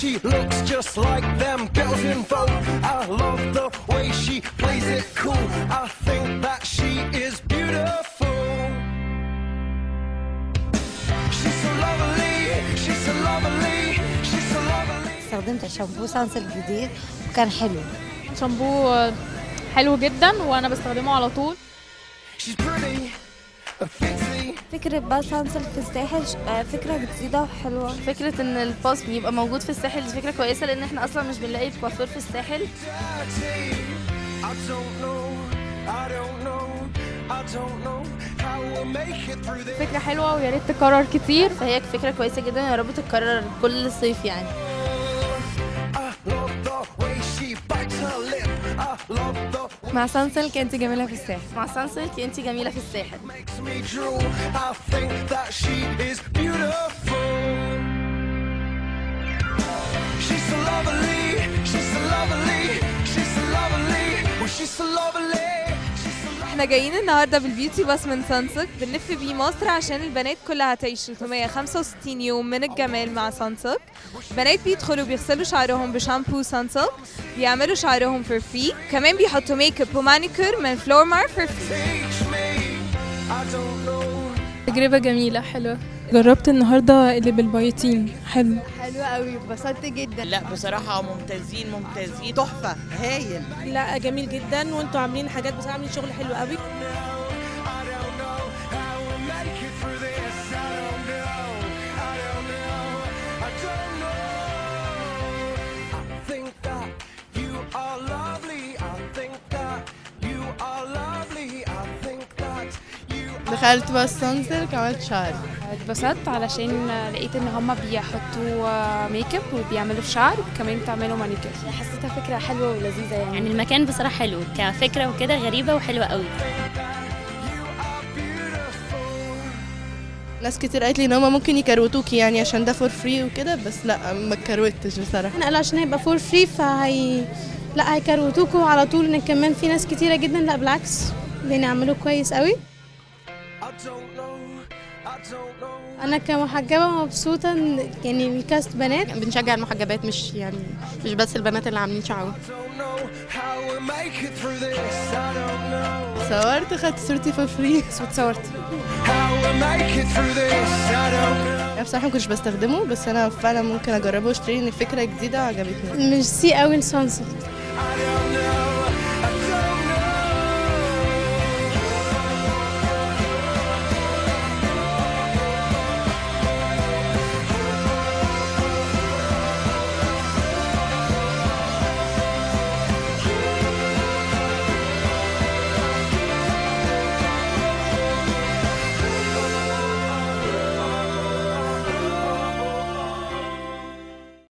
She looks just like them girls in Vogue. I love the way she plays it cool. I think that she is beautiful. She's so lovely, she's so lovely, she's so lovely. استخدمت شامبو سانسيلك جديد وكان حلو. شامبو حلو جدا وانا بستخدمه على طول. فكرة بقى سانسيلك في الساحل فكرة جديدة وحلوة. فكرة ان الباص يبقى موجود في الساحل دي فكرة كويسة، لان احنا اصلا مش بنلاقي الكوافير في الساحل. فكرة حلوة ويا ريت تكرر كتير، فهي فكرة كويسة جدا، يا رب تتكرر كل صيف يعني. مع سانسيلك انت جميلة في الساحل. مع سانسيلك انت جميلة في الساحل. احنا جايين النهارده بالبيوتي باص من سانسيلك، بنلف بيه مصر عشان البنات كلها تعيش 365 يوم من الجمال مع سانسيلك. البنات بيدخلوا بيغسلوا شعرهم بشامبو سانسيلك، بيعملوا شعرهم فور فري، كمان بيحطوا ميك اب ومانيكير من فلورمار فور فري. تجربة جميلة حلوة. جربت النهارده اللي بالبيوتين حلو قوي، اتبسطت جدا. لا بصراحة ممتازين تحفة هايل. لا جميل جدا، وانتوا عاملين حاجات بصراحة عاملين شغل حلو قوي. دخلت بس سانسيلك عملت شعري. اتبسطت علشان لقيت ان هما بيحطوا ميك اب وبيعملوا في شعر وكمان بتعملوا مانيكير. حسيتها فكرة حلوة ولذيذة يعني المكان بصراحة حلو كفكرة وكده، غريبة وحلوة قوي. ناس كتير قالت لي ان هما ممكن يكروتوكي يعني عشان ده فور فري وكده، بس لا ما كروتش بصراحة. انا قالوا عشان هيبقى فور فري لا هيكروتوكوا على طول، ان كمان في ناس كتيرة جدا لا بالعكس بيعملوا كويس قوي. انا كمحجبه مبسوطه ان يعني الكاست بنات بنشجع المحجبات، مش بس البنات اللي عاملين شعرهم. صورت، خدت صورتي فور فري واتصورت. بصراحه ما كنتش بستخدمه، بس انا فعلا ممكن اجربه واشتري، ان فكره جديده عجبتني. ميرسي قوي لسانسيلك.